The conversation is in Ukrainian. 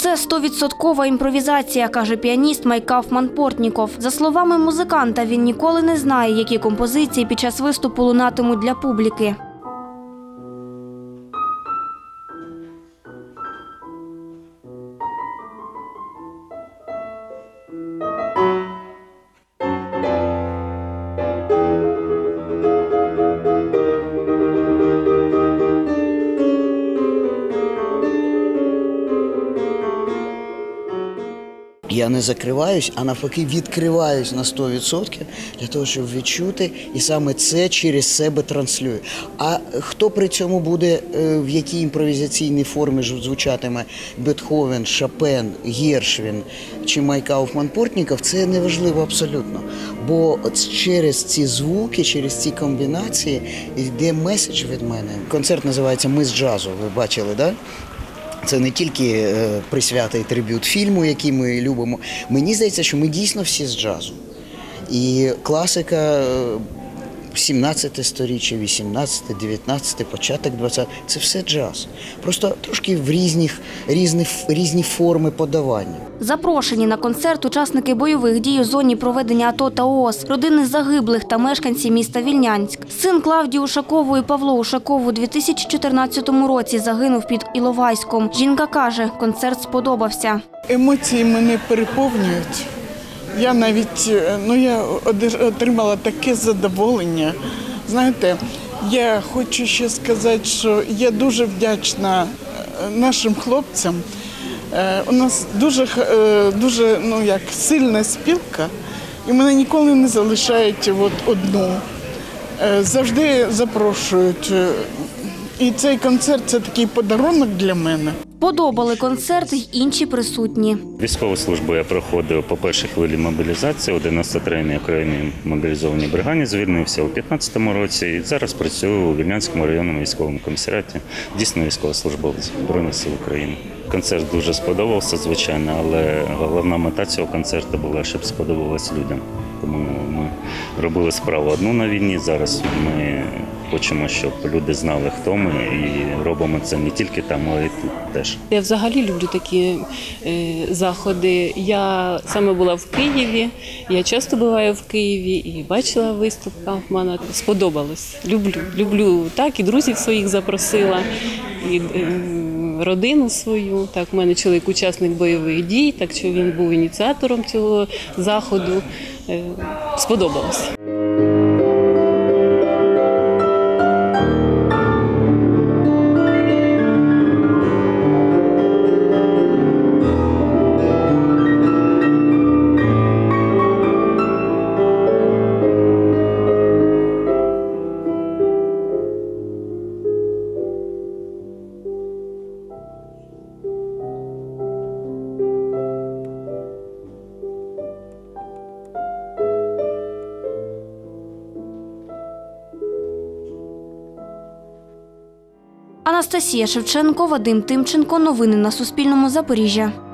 Це 100% імпровізація, каже піаніст Майкав Манпортніков. За словами музиканта, він ніколи не знає, які композиції під час виступу лунатимуть для публіки. Я не закриваюсь, а навпаки відкриваюсь на 100% для того, щоб відчути, і саме це через себе транслюю. А хто при цьому буде, в якій імпровізаційній формі звучатиме Бетховен, Шопен, Гершвін чи Майкав Манпортніков, це неважливо абсолютно. Бо через ці звуки, через ці комбінації йде меседж від мене. Концерт називається «Ми з джазу», ви бачили, так? Да? Це не тільки присвята і триб'ют фільму, який ми любимо. Мені здається, що ми дійсно всі з джазу. І класика 17 сторіччя, 18, 19, початок 20 – це все джаз. Просто трошки в різні форми подавання. Запрошені на концерт учасники бойових дій у зоні проведення АТО та ООС, родини загиблих та мешканці міста Вільнянськ. Син Клавдії Ушакової Павло Ушаков у 2014 році загинув під Іловайськом. Жінка каже, концерт сподобався. Емоції мене переповнюють. Я навіть, я отримала таке задоволення. Знаєте, я хочу ще сказати, що я дуже вдячна нашим хлопцям. У нас дуже сильна спілка, і мене ніколи не залишають одну. Завжди запрошують. І цей концерт – це такий подарунок для мене. Подобали концерт й інші присутні. Військову службу я проходив по першій хвилі мобілізації у 93-й окремій мобілізованій бригаді, звільнився у 2015 році і зараз працюю у Вільнянському районному військовому комісаріаті, дійсно військовослужбовець Збройних сил України. Концерт дуже сподобався, звичайно, але головна мета цього концерту була, щоб сподобалось людям. Тому ми робили справу одну на війні, зараз ми хочемо, щоб люди знали, хто ми, і робимо це не тільки там, але й тут теж. Я взагалі люблю такі заходи. Я саме була в Києві, я часто буваю в Києві і бачила виступ Кауфмана. Сподобалось. Люблю так, і друзів своїх запросила, і родину свою. Так, у мене чоловік учасник бойових дій, так що він був ініціатором цього заходу. Сподобалось. Анастасія Шевченко, Вадим Тимченко. Новини на Суспільному. Запоріжжя.